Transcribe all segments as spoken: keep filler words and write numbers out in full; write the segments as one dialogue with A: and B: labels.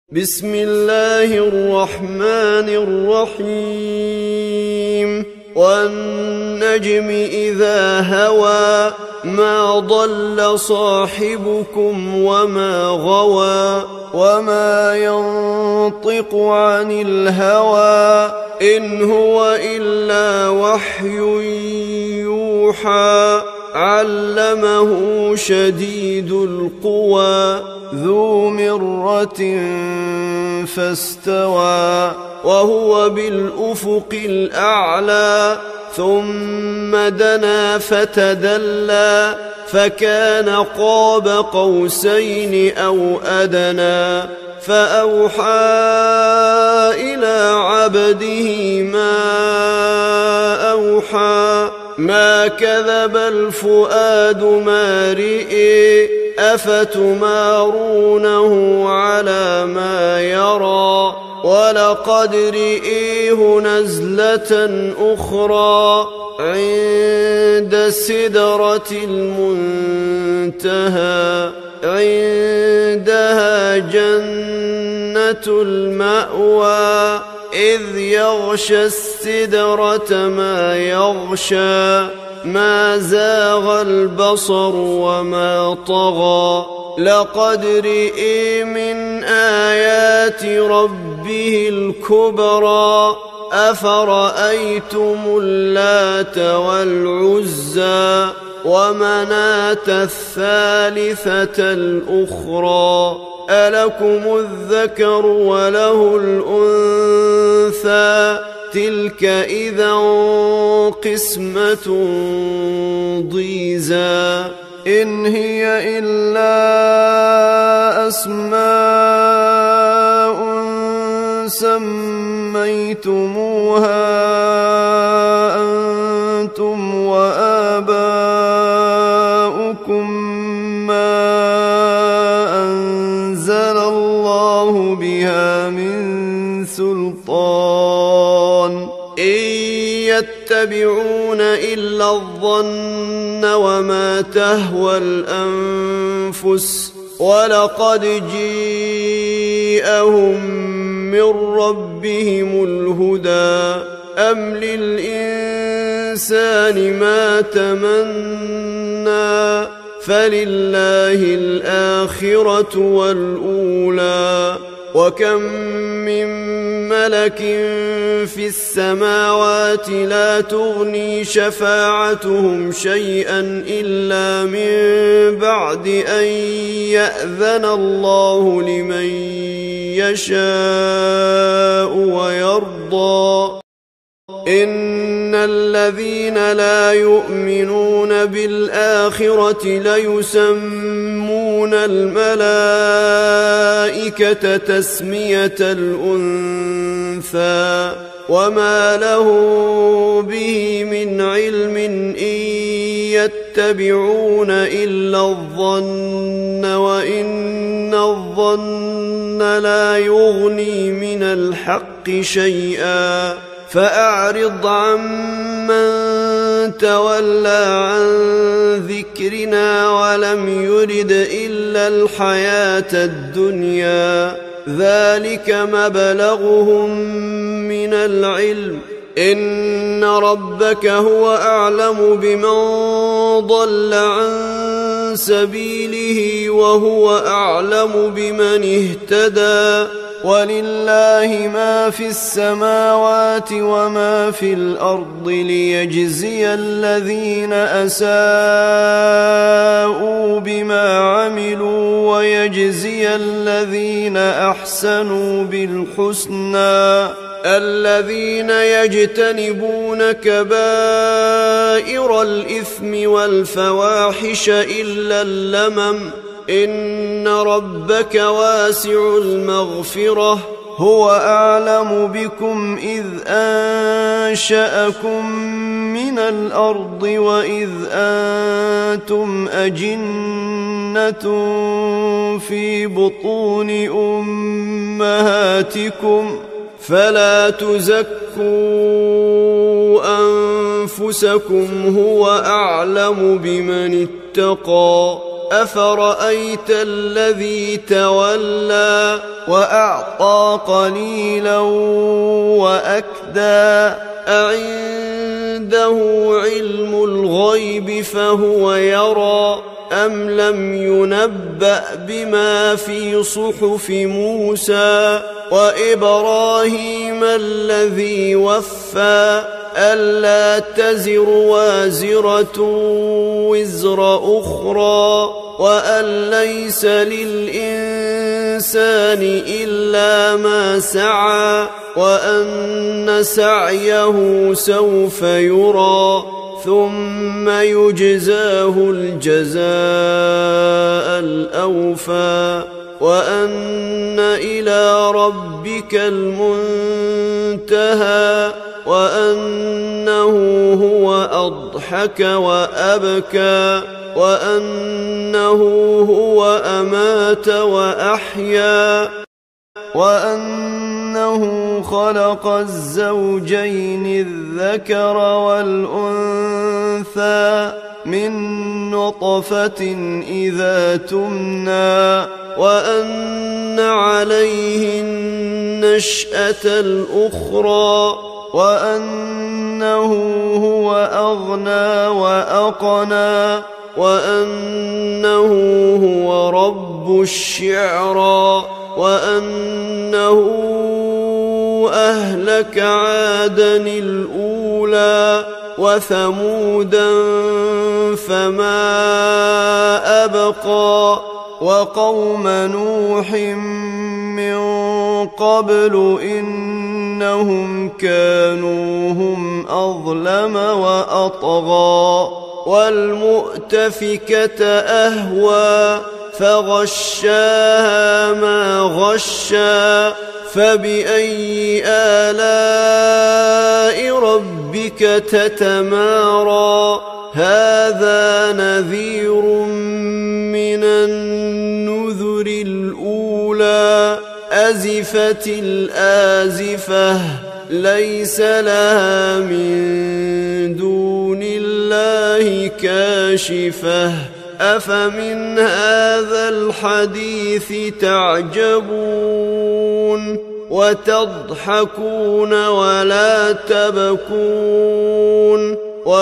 A: بسم الله الرحمن الرحيم والنجم إذا هوى ما ضل صاحبكم وما غوى وما ينطق عن الهوى إن هو إلا وحي يوحى علمه شديد القوى ذو مرة فاستوى وهو بالأفق الأعلى ثم دنا فتدلى فكان قاب قوسين أو أدنى فأوحى إلى عبده ما أوحى ما كذب الفؤاد ما رئي أفتمارونه على ما يرى ولقد رئيه نزلة أخرى عند سدرة المنتهى عندها جنة المأوى إذ يغشى السدرة ما يغشى ما زاغ البصر وما طغى لقد رئي من آيات ربه الكبرى أفرأيتم اللات والعزى ومناة الثالثة الأخرى ألكم الذكر وله الأنثى تلك إذا قسمة ضيزى إن هي إلا أسماء سميتموها أنتم وآباؤكم ما أنزل الله بها من سلطان إن يتبعون إلا الظن وما تهوى الأنفس ولقد جيءهم من ربهم الهدى أم للإنسان ما تمنى فلله الآخرة والأولى وكم من ملك في السماوات لا تغني شفاعتهم شيئا إلا من بعد أن يأذن الله لمن يشاء ويرضى إن الذين لا يؤمنون بالآخرة ليسمون الملائكة تسمية الأنثى وما له به من علم إن يتبعون إلا الظن وإن الظن لا يغني من الحق شيئا فأعرض عمن تولى عن ذكرنا ولم يرد إلا الحياة الدنيا ذلك مبلغهم من العلم إن ربك هو أعلم بمن ضل عن سبيله وهو أعلم بمن اهتدى ولله ما في السماوات وما في الأرض ليجزي الذين أساءوا بما عملوا ويجزي الذين أحسنوا بالحسنى الذين يجتنبون كبائر الإثم والفواحش إلا اللمم إن ربك واسع المغفرة هو أعلم بكم إذ أنشأكم من الأرض وإذ أنتم أجنة في بطون أمهاتكم فلا تزكوا أنفسكم هو أعلم بمن اتقى أفرأيت الذي تولى وأعطى قليلا وأكدى أعنده علم الغيب فهو يرى أم لم ينبأ بما في صحف موسى وإبراهيم الذي وفى ألا تزر وازرة وزر أخرى وأن ليس للإنسان إلا ما سعى وأن سعيه سوف يرى ثم يجزاه الجزاء الأوفى وأن إلى ربك المنتهى وأنه هو أضحك وأبكى وأنه هو أمات وأحيا وأنه خلق الزوجين الذكر والأنثى من نطفة إذا تمنى وأن عليه النشأة الأخرى وأنه هو أغنى وأقنى وأنه هو رب الشعرى وأنه أهلك عادا الأولى وثمودا فما أبقى وقوم نوح من قبل إنهم كانوا هم أظلم وأطغى والمؤتفكة أهوى فغشاها ما غشى فبأي آلاء ربك تتمارى هذا نذير من النذر الأولى أزفت الآزفة ليس لها من دون الله كاشفة أفمن هذا الحديث تعجبون وتضحكون ولا تبكون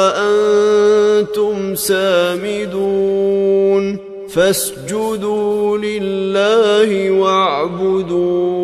A: وأنتم سامدون فاسجدوا لله واعبدوا